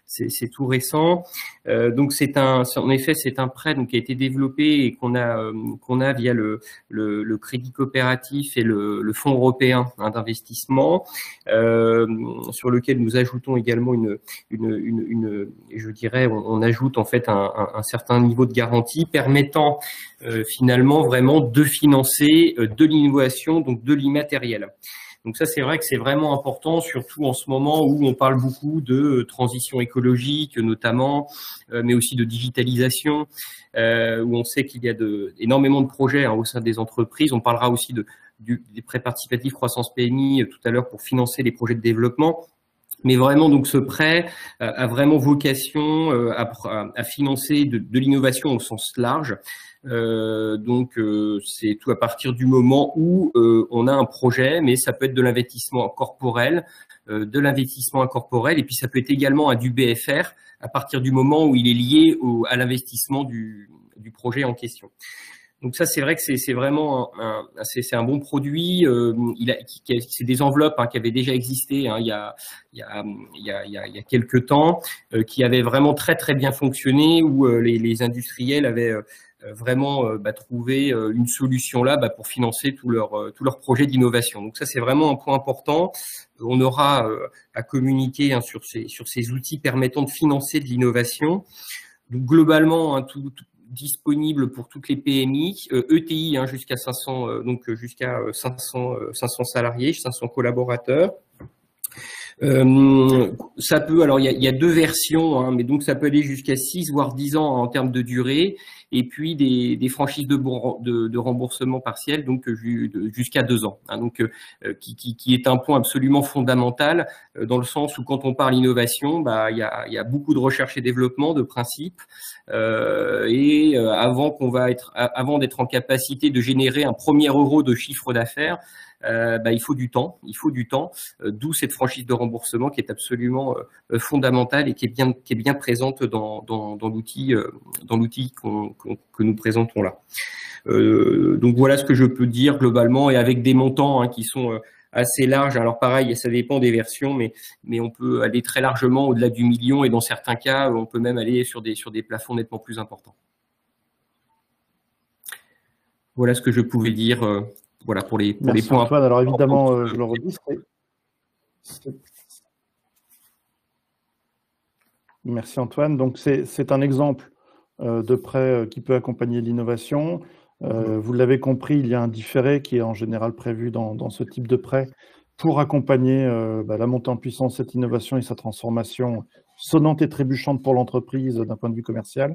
c'est tout récent. Euh, donc c'est un, en effet, c'est un prêt donc qui a été développé et qu'on a euh, qu'on a via le, le, le crédit coopératif et le, le fonds européen hein, d'investissement, euh, sur lequel nous ajoutons également une une une, une je dirais, on, on ajoute en fait un, un, un certain niveau de garantie permettant euh, finalement vraiment de financer euh, de l'innovation, donc de l'immatériel. Donc ça, c'est vrai que c'est vraiment important, surtout en ce moment où on parle beaucoup de transition écologique, notamment, euh, mais aussi de digitalisation, euh, où on sait qu'il y a de, énormément de projets hein, au sein des entreprises. On parlera aussi de, du, des prêts participatifs croissance P M I euh, tout à l'heure pour financer les projets de développement. Mais vraiment, donc, ce prêt euh, a vraiment vocation euh, à, à financer de, de l'innovation au sens large. Euh, donc, euh, c'est tout à partir du moment où euh, on a un projet, mais ça peut être de l'investissement corporel, euh, de l'investissement incorporel, et puis ça peut être également à du B F R à partir du moment où il est lié au, à l'investissement du, du projet en question. Donc ça, c'est vrai que c'est vraiment un, un c'est un bon produit. Euh, il a, c'est des enveloppes hein, qui avaient déjà existé hein, il y a il y a il y a il y a, il y a quelques temps, euh, qui avaient vraiment très très bien fonctionné, où euh, les, les industriels avaient euh, vraiment euh, bah, trouvé euh, une solution là bah, pour financer tous leurs euh, tous leurs projets d'innovation. Donc ça, c'est vraiment un point important. On aura euh, à communiquer hein, sur ces sur ces outils permettant de financer de l'innovation. Donc globalement, hein, tout, tout disponible pour toutes les P M I, euh, E T I hein, jusqu'à cinq cents, euh, donc jusqu'à cinq cents, euh, cinq cents salariés, cinq cents collaborateurs. Euh, ça peut, alors il y a, il y a deux versions, hein, mais donc ça peut aller jusqu'à six voire dix ans en termes de durée, et puis des, des franchises de, bon, de, de remboursement partiel, donc jusqu'à deux ans, hein, donc euh, qui, qui, qui est un point absolument fondamental euh, dans le sens où quand on parle innovation, bah il y a, il y a beaucoup de recherche et développement de principes, euh, et euh, avant qu'on va être, avant d'être en capacité de générer un premier euro de chiffre d'affaires, Euh, bah, il faut du temps, il faut du temps, euh, d'où cette franchise de remboursement qui est absolument euh, fondamentale et qui est bien, qui est bien présente dans, dans, dans l'outil, euh, dans l'outil qu'on, qu'on, que nous présentons là. Euh, donc voilà ce que je peux dire globalement, et avec des montants hein, qui sont euh, assez larges. Alors pareil, ça dépend des versions, mais mais on peut aller très largement au-delà du million, et dans certains cas, on peut même aller sur des sur des plafonds nettement plus importants. Voilà ce que je pouvais dire. Euh, Voilà pour les, pour Merci les points. Antoine. Alors évidemment, euh, je le redis. Merci Antoine. Donc c'est un exemple euh, de prêt qui peut accompagner l'innovation. Euh, vous l'avez compris, il y a un différé qui est en général prévu dans, dans ce type de prêt pour accompagner euh, bah, la montée en puissance de cette innovation et sa transformation sonnante et trébuchante pour l'entreprise d'un point de vue commercial.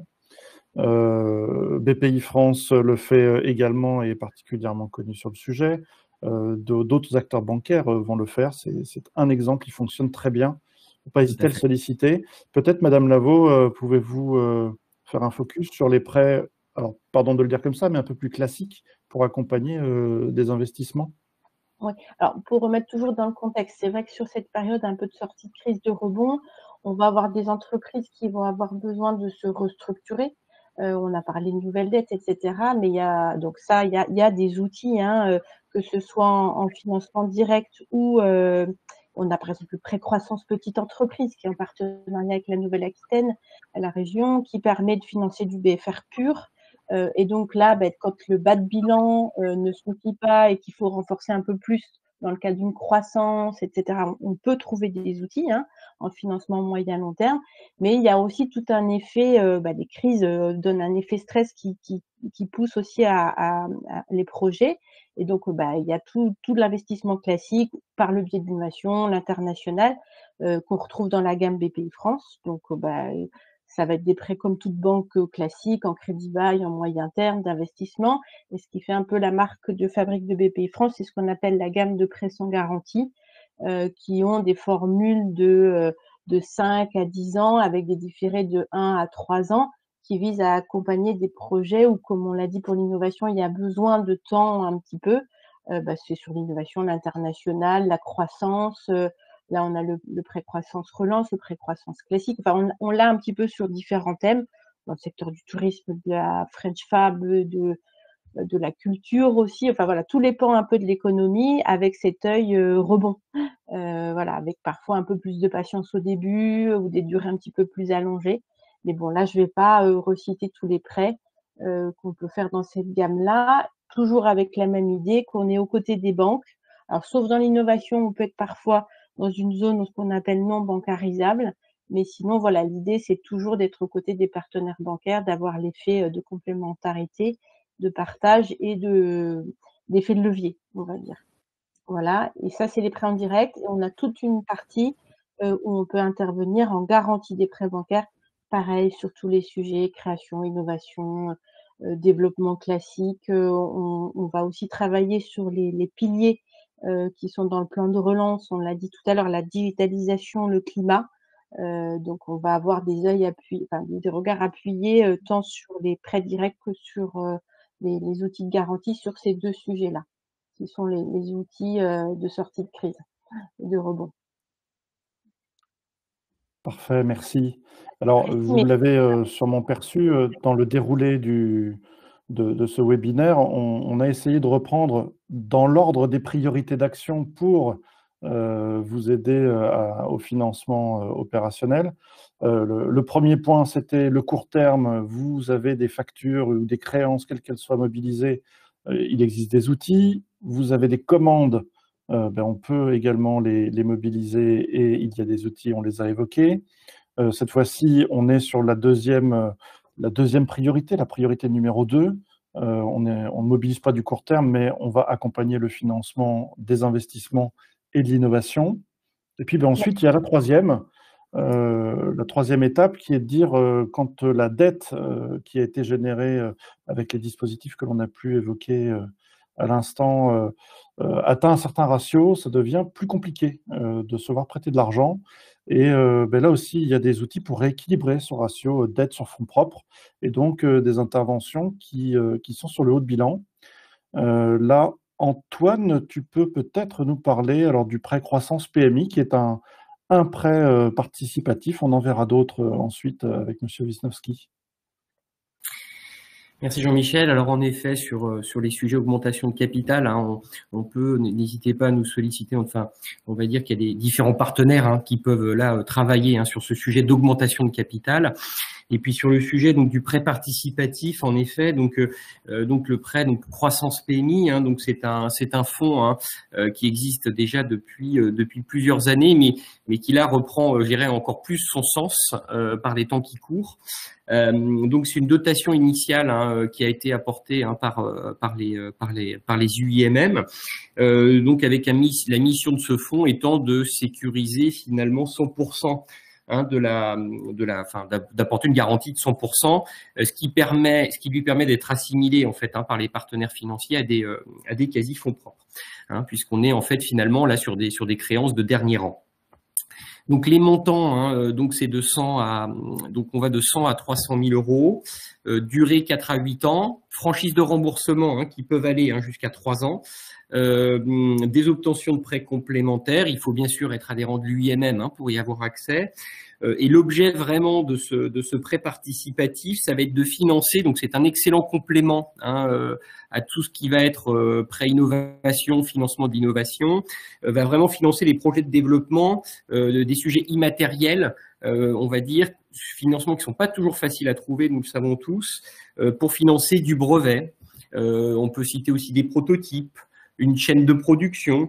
Euh, B P I France le fait également et est particulièrement connu sur le sujet. Euh, D'autres acteurs bancaires vont le faire. C'est un exemple qui fonctionne très bien. Il ne faut pas hésiter à le solliciter. Peut-être, Madame Lavaux, euh, pouvez-vous euh, faire un focus sur les prêts, alors pardon de le dire comme ça, mais un peu plus classiques pour accompagner euh, des investissements? Oui, alors pour remettre toujours dans le contexte, c'est vrai que sur cette période un peu de sortie de crise, de rebond, on va avoir des entreprises qui vont avoir besoin de se restructurer. Euh, on a parlé de nouvelles dettes, et cetera. Mais il y a donc ça, il y a, il y a des outils, hein, euh, que ce soit en, en financement direct ou euh, on a par exemple le prêt croissance petite entreprise qui est en partenariat avec la Nouvelle-Aquitaine, la région, qui permet de financer du B F R pur. Euh, et donc là, ben, quand le bas de bilan euh, ne suffit pas et qu'il faut renforcer un peu plus dans le cas d'une croissance, et cetera, on peut trouver des outils hein, en financement moyen long terme, mais il y a aussi tout un effet, euh, bah, des crises euh, donnent un effet stress qui, qui, qui pousse aussi à, à, à les projets. Et donc, bah, il y a tout, tout l'investissement classique par le biais de l'innovation, l'international, euh, qu'on retrouve dans la gamme B P I France. Donc, bah, ça va être des prêts comme toute banque classique, en crédit bail, en moyen terme, d'investissement. Et ce qui fait un peu la marque de fabrique de B P I France, c'est ce qu'on appelle la gamme de prêts sans garantie, euh, qui ont des formules de, euh, de cinq à dix ans avec des différés de un à trois ans qui visent à accompagner des projets où, comme on l'a dit pour l'innovation, il y a besoin de temps un petit peu. Euh, bah, c'est sur l'innovation, l'international, la croissance, euh, là, on a le, le prêt croissance relance, le prêt croissance classique. Enfin, on, on l'a un petit peu sur différents thèmes, dans le secteur du tourisme, de la French Fab, de, de la culture aussi. Enfin, voilà, tous les pans un peu de l'économie avec cet œil euh, rebond. euh, voilà, avec parfois un peu plus de patience au début ou des durées un petit peu plus allongées. Mais bon, là, je ne vais pas euh, reciter tous les prêts euh, qu'on peut faire dans cette gamme-là, toujours avec la même idée qu'on est aux côtés des banques. Alors, sauf dans l'innovation, on peut être parfois dans une zone ce qu'on appelle non bancarisable. Mais sinon, voilà, l'idée, c'est toujours d'être aux côtés des partenaires bancaires, d'avoir l'effet de complémentarité, de partage et de, d'effet de levier, on va dire. Voilà, et ça, c'est les prêts en direct. Et on a toute une partie euh, où on peut intervenir en garantie des prêts bancaires, pareil, sur tous les sujets, création, innovation, euh, développement classique. Euh, on, on va aussi travailler sur les, les piliers euh, qui sont dans le plan de relance. On l'a dit tout à l'heure, la digitalisation, le climat. Euh, donc, on va avoir des œils appuyés, enfin, des regards appuyés euh, tant sur les prêts directs que sur euh, les, les outils de garantie sur ces deux sujets-là, qui sont les, les outils euh, de sortie de crise et de rebond. Parfait, merci. Alors, vous l'avez euh, sûrement perçu, euh, dans le déroulé du, de, de ce webinaire, on, on a essayé de reprendre dans l'ordre des priorités d'action pour euh, vous aider euh, à, au financement euh, opérationnel. Euh, le, le premier point, c'était le court terme. Vous avez des factures ou des créances, quelles qu'elles soient mobilisées. Euh, il existe des outils. Vous avez des commandes. Euh, ben, on peut également les, les mobiliser et il y a des outils, on les a évoqués. Euh, cette fois-ci, on est sur la deuxième, euh, la deuxième priorité, la priorité numéro deux. Euh, on, est, on ne mobilise pas du court terme, mais on va accompagner le financement des investissements et de l'innovation. Et puis ben, ensuite, il y a la troisième, euh, la troisième étape qui est de dire euh, quand la dette euh, qui a été générée euh, avec les dispositifs que l'on a pu évoquer euh, à l'instant euh, euh, atteint un certain ratio, ça devient plus compliqué euh, de se voir prêter de l'argent. Et euh, ben là aussi, il y a des outils pour rééquilibrer ce ratio dette sur fonds propres et donc euh, des interventions qui, euh, qui sont sur le haut de bilan. Euh, là, Antoine, tu peux peut-être nous parler alors, du prêt croissance P M I, qui est un, un prêt euh, participatif. On en verra d'autres euh, ensuite euh, avec M. Wisnowski. Merci Jean-Michel. Alors en effet, sur sur les sujets augmentation de capital, hein, on, on peut, n'hésitez pas à nous solliciter. Enfin, on va dire qu'il y a des différents partenaires hein, qui peuvent là travailler hein, sur ce sujet d'augmentation de capital. Et puis sur le sujet donc du prêt participatif, en effet, donc euh, donc le prêt donc croissance P M I, hein, donc c'est un c'est un fonds hein, euh, qui existe déjà depuis euh, depuis plusieurs années, mais mais qui là reprend, euh, je dirais encore plus son sens euh, par les temps qui courent. Euh, donc c'est une dotation initiale hein, qui a été apportée hein, par par les par les par les U I M M. Euh, donc avec un, la mission de ce fonds étant de sécuriser finalement cent pour cent Hein, de la, de la, enfin, d'apporter une garantie de cent pour cent, ce qui permet, ce qui lui permet d'être assimilé en fait hein, par les partenaires financiers à des, euh, à des quasi fonds propres, hein, puisqu'on est en fait finalement là sur des, sur des créances de dernier rang. Donc les montants, hein, donc c'est de cent à, donc on va de cent à trois cent mille euros, euh, durée quatre à huit ans, franchise de remboursement hein, qui peuvent aller hein, jusqu'à trois ans. Euh, des obtentions de prêts complémentaires. Il faut bien sûr être adhérent de l'U I M M hein, pour y avoir accès. Euh, et l'objet vraiment de ce, de ce prêt participatif, ça va être de financer, donc c'est un excellent complément hein, euh, à tout ce qui va être euh, prêt innovation, financement de l'innovation, euh, va vraiment financer les projets de développement, euh, des sujets immatériels, euh, on va dire, financements qui ne sont pas toujours faciles à trouver, nous le savons tous, euh, pour financer du brevet. Euh, on peut citer aussi des prototypes, une chaîne de production.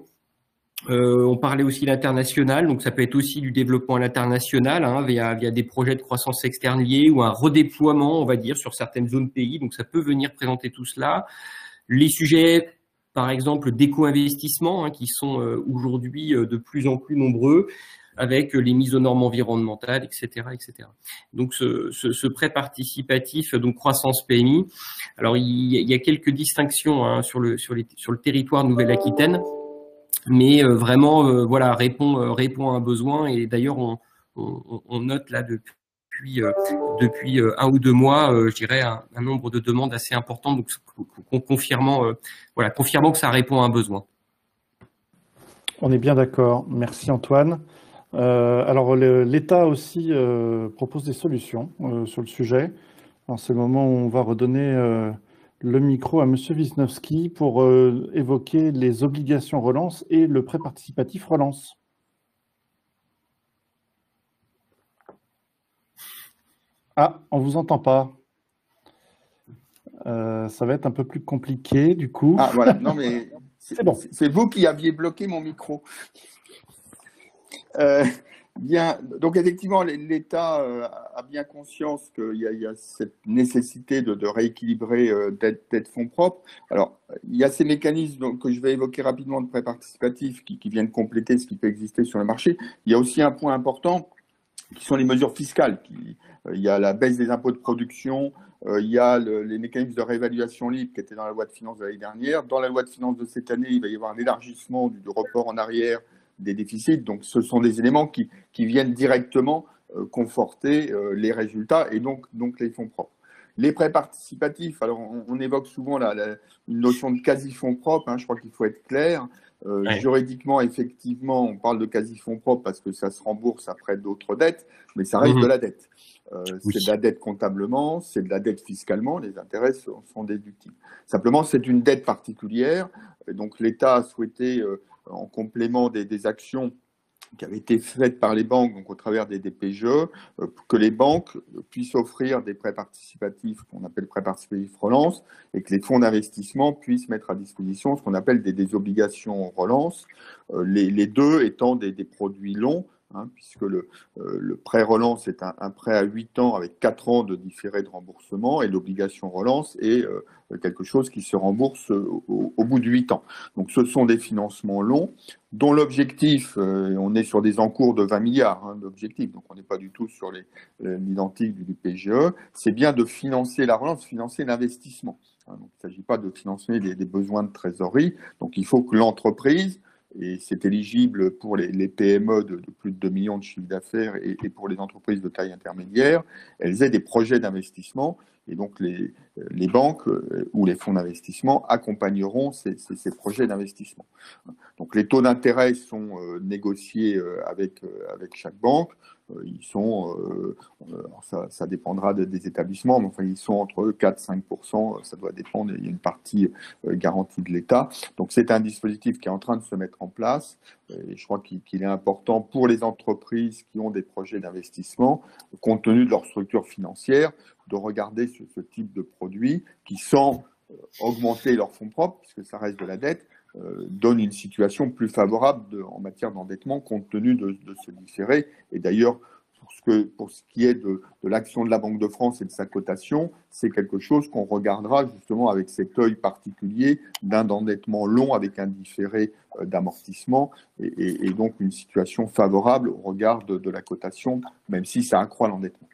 Euh, on parlait aussi l'international, donc ça peut être aussi du développement à l'international hein, via, via des projets de croissance externe liés ou un redéploiement, on va dire, sur certaines zones pays. Donc ça peut venir présenter tout cela. Les sujets, par exemple, d'éco-investissement, hein, qui sont euh, aujourd'hui euh, de plus en plus nombreux, avec les mises aux normes environnementales, et cetera, et cetera. Donc, ce, ce, ce prêt participatif, donc croissance P M I. Alors, il y a, il y a quelques distinctions hein, sur le sur les sur le territoire de Nouvelle-Aquitaine, mais euh, vraiment, euh, voilà, répond euh, répond à un besoin. Et d'ailleurs, on, on, on note là depuis euh, depuis euh, un ou deux mois, euh, je dirais un, un nombre de demandes assez important, donc confirmant euh, voilà confirmant que ça répond à un besoin. On est bien d'accord. Merci Antoine. Euh, alors, l'État aussi euh, propose des solutions euh, sur le sujet. Alors, c'est le moment où on va redonner euh, le micro à M. Wisnowski pour euh, évoquer les obligations relance et le prêt participatif relance. Ah, on ne vous entend pas. Euh, ça va être un peu plus compliqué, du coup. Ah, voilà. Non, mais c'est bon. vous qui aviez bloqué mon micro. Euh, bien, donc effectivement, l'État euh, a bien conscience qu'il y, y a cette nécessité de, de rééquilibrer euh, dette, dette fonds propres. Alors, il y a ces mécanismes donc, que je vais évoquer rapidement de prêt participatif qui, qui viennent compléter ce qui peut exister sur le marché. Il y a aussi un point important qui sont les mesures fiscales. Qui, euh, il y a la baisse des impôts de production, euh, il y a le, les mécanismes de réévaluation libre qui étaient dans la loi de finances de l'année dernière. Dans la loi de finances de cette année, il va y avoir un élargissement du, du report en arrière des déficits. Donc, ce sont des éléments qui, qui viennent directement euh, conforter euh, les résultats et donc, donc les fonds propres. Les prêts participatifs, alors on, on évoque souvent la, la, une notion de quasi-fonds propres, hein, je crois qu'il faut être clair. Euh, ouais. Juridiquement, effectivement, on parle de quasi-fonds propres parce que ça se rembourse après d'autres dettes, mais ça reste mmh. de la dette. Euh, oui. C'est de la dette comptablement, c'est de la dette fiscalement, les intérêts sont, sont déductibles. Simplement, c'est une dette particulière, et donc l'État a souhaité, euh, en complément des, des actions qui avaient été faites par les banques, donc au travers des, des P G E, euh, que les banques puissent offrir des prêts participatifs qu'on appelle prêts participatifs relance, et que les fonds d'investissement puissent mettre à disposition ce qu'on appelle des, des obligations relance, euh, les, les deux étant des, des produits longs, hein, puisque le, euh, le prêt relance est un, un prêt à huit ans avec quatre ans de différé de remboursement, et l'obligation relance est euh, quelque chose qui se rembourse au, au bout de huit ans. Donc ce sont des financements longs, dont l'objectif, euh, on est sur des encours de vingt milliards hein, d'objectifs, donc on n'est pas du tout sur l'identique du P G E, c'est bien de financer la relance, financer l'investissement. Hein, donc il ne s'agit pas de financer des, des besoins de trésorerie, donc il faut que l'entreprise, et c'est éligible pour les, les P M E de, de plus de deux millions de chiffre d'affaires et, et pour les entreprises de taille intermédiaire, elles aient des projets d'investissement, et donc les, les banques euh, ou les fonds d'investissement accompagneront ces, ces, ces projets d'investissement. Donc les taux d'intérêt sont euh, négociés euh, avec, euh, avec chaque banque. Euh, ils sont, euh, ça, ça dépendra de, des établissements, mais enfin ils sont entre quatre et cinq pour cent, ça doit dépendre, il y a une partie euh, garantie de l'État. Donc c'est un dispositif qui est en train de se mettre en place, et je crois qu'il, qu'il est important pour les entreprises qui ont des projets d'investissement, compte tenu de leur structure financière, de regarder ce, ce type de produit qui, sans euh, augmenter leurs fonds propres, puisque ça reste de la dette, euh, donne une situation plus favorable de, en matière d'endettement compte tenu de, de ce différé. Et d'ailleurs, pour ce, que, pour ce qui est de, de l'action de la Banque de France et de sa cotation, c'est quelque chose qu'on regardera justement avec cet œil particulier d'un endettement long avec un différé euh, d'amortissement et, et, et donc une situation favorable au regard de, de la cotation, même si ça accroît l'endettement.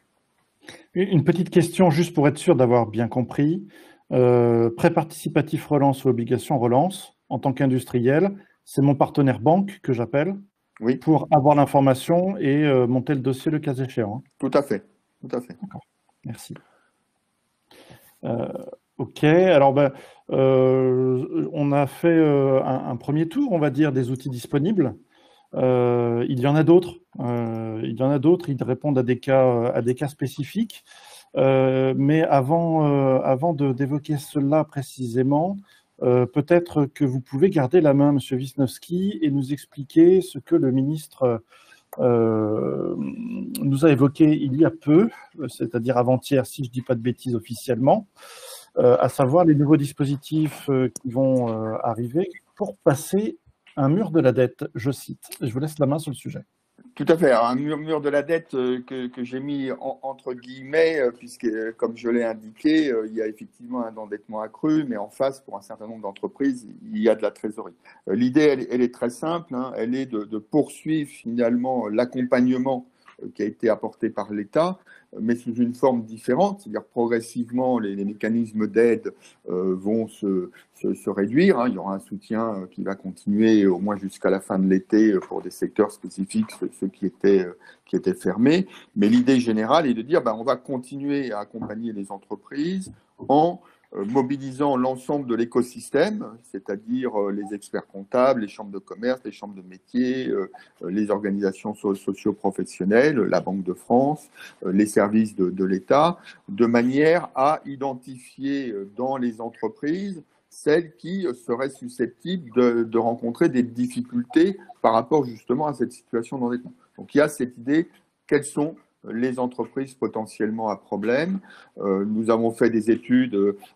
Une petite question, juste pour être sûr d'avoir bien compris. Euh, prêt participatif relance ou obligation relance, en tant qu'industriel, c'est mon partenaire banque que j'appelle oui. pour avoir l'information et euh, monter le dossier le cas échéant. Tout à fait. Tout à fait. D'accord. Merci. Euh, ok, alors ben, euh, on a fait euh, un, un premier tour, on va dire, des outils disponibles. Euh, il y en a d'autres. Euh, il y en a d'autres. Ils répondent à des cas, à des cas spécifiques. Euh, mais avant, euh, avant de, d'évoquer cela précisément, euh, peut-être que vous pouvez garder la main, Monsieur Wisniewski, et nous expliquer ce que le ministre euh, nous a évoqué il y a peu, c'est-à-dire avant-hier, si je ne dis pas de bêtises officiellement, euh, à savoir les nouveaux dispositifs euh, qui vont euh, arriver pour passer un mur de la dette, je cite. Je vous laisse la main sur le sujet. Tout à fait. Alors, un murmure de la dette euh, que, que j'ai mis en, entre guillemets, euh, puisque, euh, comme je l'ai indiqué, euh, il y a effectivement un endettement accru, mais en face, pour un certain nombre d'entreprises, il y a de la trésorerie. Euh, l'idée, elle, elle est très simple, hein, elle est de, de poursuivre finalement l'accompagnement euh, qui a été apporté par l'État, mais sous une forme différente, c'est-à-dire progressivement, les, les mécanismes d'aide euh, vont se, se, se réduire. Hein. Il y aura un soutien euh, qui va continuer au moins jusqu'à la fin de l'été euh, pour des secteurs spécifiques, ceux, ceux qui, étaient, euh, qui étaient fermés. Mais l'idée générale est de dire ben, on va continuer à accompagner les entreprises en euh, mobilisant l'ensemble de l'écosystème, c'est-à-dire euh, les experts comptables, les chambres de commerce, les chambres de métiers, euh, les organisations so- socio-professionnelles, la Banque de France, euh, les services de, de l'État, de manière à identifier dans les entreprises celles qui seraient susceptibles de, de rencontrer des difficultés par rapport justement à cette situation d'endettement. Donc il y a cette idée, quelles sont les entreprises potentiellement à problème. Euh, nous avons fait des études,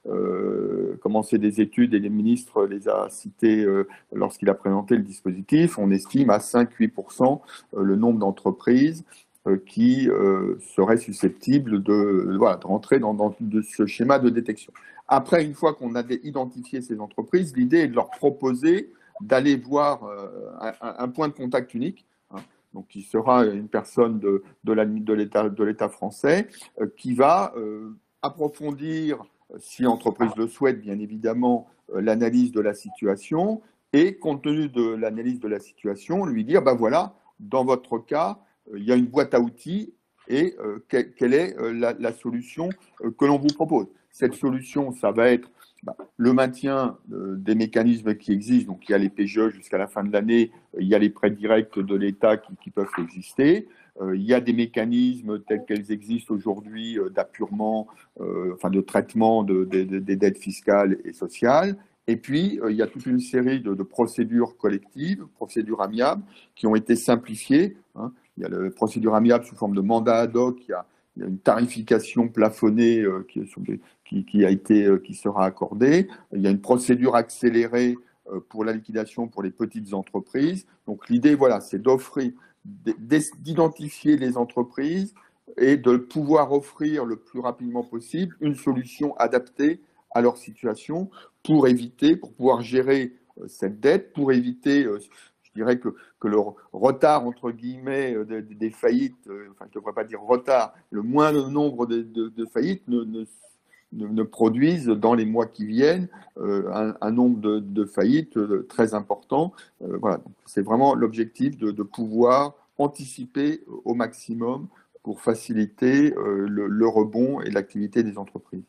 euh, commencé des études et le ministre les a citées euh, lorsqu'il a présenté le dispositif. On estime à cinq à huit pour cent le nombre d'entreprises euh, qui euh, seraient susceptibles de, voilà, de rentrer dans, dans de ce schéma de détection. Après, une fois qu'on a identifié ces entreprises, l'idée est de leur proposer d'aller voir euh, un, un point de contact unique, hein, donc qui sera une personne de, de l'État de l'État français, euh, qui va euh, approfondir, si l'entreprise le souhaite, bien évidemment, euh, l'analyse de la situation et, compte tenu de l'analyse de la situation, lui dire, ben voilà, dans votre cas, euh, il y a une boîte à outils et euh, que, quelle est euh, la, la solution euh, que l'on vous propose. Cette solution, ça va être bah, le maintien euh, des mécanismes qui existent. Donc, il y a les P G E jusqu'à la fin de l'année, euh, il y a les prêts directs de l'État qui, qui peuvent exister. Euh, il y a des mécanismes tels qu'elles existent aujourd'hui euh, d'appurement, euh, enfin de traitement de, de, de, des dettes fiscales et sociales. Et puis, euh, il y a toute une série de, de procédures collectives, procédures amiables, qui ont été simplifiées. Hein. Il y a la procédure amiable sous forme de mandat ad hoc, il y a, il y a une tarification plafonnée euh, qui, qui, qui, a été, euh, qui sera accordée. Il y a une procédure accélérée euh, pour la liquidation pour les petites entreprises. Donc l'idée, voilà, c'est d'offrir, d'identifier les entreprises et de pouvoir offrir le plus rapidement possible une solution adaptée à leur situation pour éviter, pour pouvoir gérer euh, cette dette, pour éviter... Euh, Je dirais que, que le retard, entre guillemets, des, des faillites, enfin, je ne devrais pas dire retard, le moindre nombre de, de, de faillites ne, ne, ne produisent dans les mois qui viennent euh, un, un nombre de, de faillites euh, très important. Euh, voilà, c'est vraiment l'objectif de, de pouvoir anticiper au maximum pour faciliter euh, le, le rebond et l'activité des entreprises.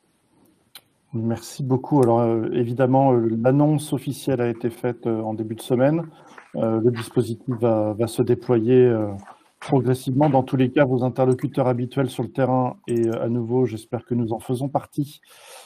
Merci beaucoup. Alors, euh, évidemment, euh, l'annonce officielle a été faite euh, en début de semaine. Euh, le dispositif va, va se déployer euh, progressivement. Dans tous les cas, vos interlocuteurs habituels sur le terrain, et euh, à nouveau, j'espère que nous en faisons partie,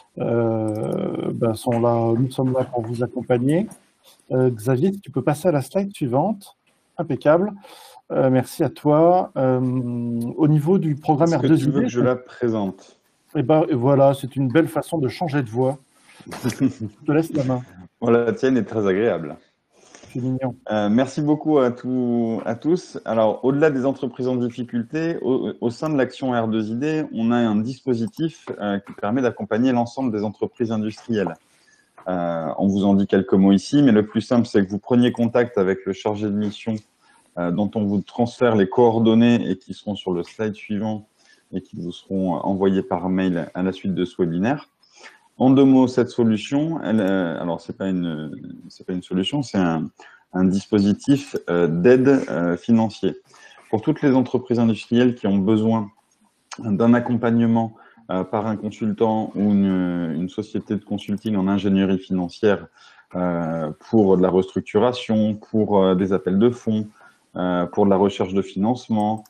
euh, ben, sont là, nous sommes là pour vous accompagner. Euh, Xavier, si tu peux passer à la slide suivante. Impeccable. Euh, merci à toi. Euh, au niveau du programme R deux I D... Est-ce que tu veux que je la présente ? Eh ben, voilà, c'est une belle façon de changer de voix. Je te laisse la main. Voilà, la tienne est très agréable. C'est mignon. Euh, merci beaucoup à, tout, à tous. Alors, au-delà des entreprises en difficulté, au, au sein de l'action R deux I D, on a un dispositif euh, qui permet d'accompagner l'ensemble des entreprises industrielles. Euh, on vous en dit quelques mots ici, mais le plus simple, c'est que vous preniez contact avec le chargé de mission euh, dont on vous transfère les coordonnées et qui seront sur le slide suivant et qui vous seront envoyés par mail à la suite de ce webinaire. En deux mots, cette solution, elle, euh, alors c'est pas une, c'est pas une solution, c'est un, un dispositif euh, d'aide euh, financier pour toutes les entreprises industrielles qui ont besoin d'un accompagnement euh, par un consultant ou une, une société de consulting en ingénierie financière euh, pour de la restructuration, pour euh, des appels de fonds, euh, pour de la recherche de financement,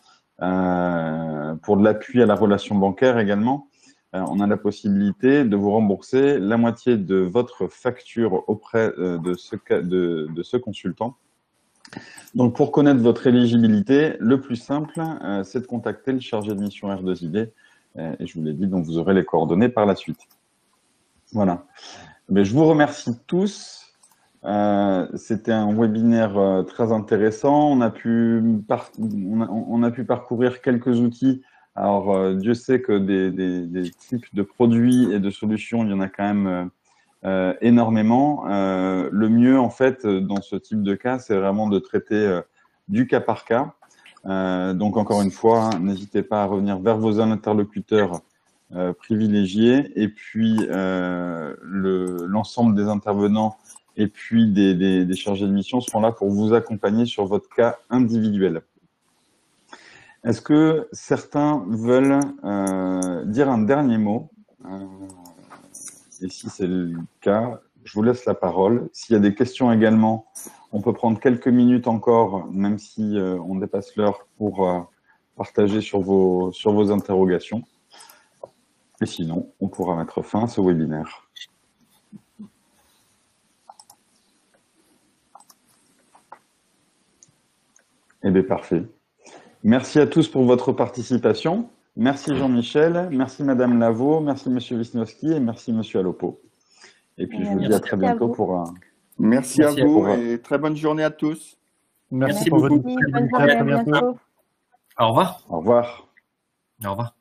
euh, pour de l'appui à la relation bancaire également. On a la possibilité de vous rembourser la moitié de votre facture auprès de ce, de, de ce consultant. Donc, pour connaître votre éligibilité, le plus simple, euh, c'est de contacter le chargé de mission R deux I D. Euh, et je vous l'ai dit, donc vous aurez les coordonnées par la suite. Voilà. Mais je vous remercie tous. Euh, C'était un webinaire euh, très intéressant. On a pu, par, on a, on a pu parcourir quelques outils. Alors, euh, Dieu sait que des, des, des types de produits et de solutions, il y en a quand même euh, énormément. Euh, le mieux, en fait, dans ce type de cas, c'est vraiment de traiter euh, du cas par cas. Euh, donc, encore une fois, hein, n'hésitez pas à revenir vers vos interlocuteurs euh, privilégiés et puis euh, l'ensemble le, des intervenants et puis des, des, des chargés de mission seront là pour vous accompagner sur votre cas individuel. Est-ce que certains veulent euh, dire un dernier mot euh, et si c'est le cas, je vous laisse la parole. S'il y a des questions également, on peut prendre quelques minutes encore, même si euh, on dépasse l'heure, pour euh, partager sur vos, sur vos interrogations. Et sinon, on pourra mettre fin à ce webinaire. Eh bien, parfait. Merci à tous pour votre participation. Merci Jean-Michel, merci Madame Lavaux, merci Monsieur Wisniewski et merci Monsieur Alopo. Et puis je vous dis à très bientôt pour un... Merci, Merci à vous et très bonne journée à tous. Merci, Merci pour beaucoup. votre disponibilité. À très bientôt. Au revoir. Au revoir. Au revoir.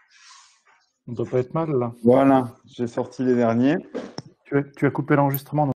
On ne doit pas être mal là. Voilà, j'ai sorti les derniers. Tu as, tu as coupé l'enregistrement.